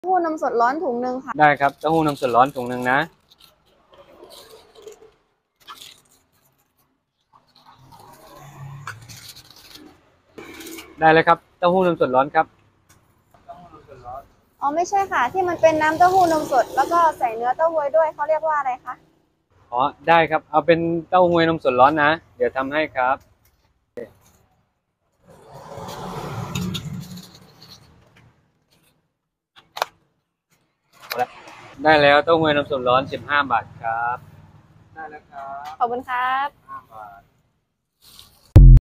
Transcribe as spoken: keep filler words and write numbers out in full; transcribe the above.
เต้าหู้นมสดร้อนถุงหนึ่งค่ะได้ครับเต้าหู้นมสดร้อนถุงหนึ่งนะได้เลยครับเต้าหู้นมสดร้อนครับอ๋อไม่ใช่ค่ะที่มันเป็นน้ำเต้าหู้นมสดแล้วก็ใส่เนื้อเต้าหู้ด้วยเขาเรียกว่าอะไรคะอ๋อได้ครับเอาเป็นเต้าหู้นมสดร้อนนะเดี๋ยวทำให้ครับได้แล้วเต้าหู้นมสดร้อนสิบห้าบาทครับได้แล้วครับขอบคุณครับห้าบาท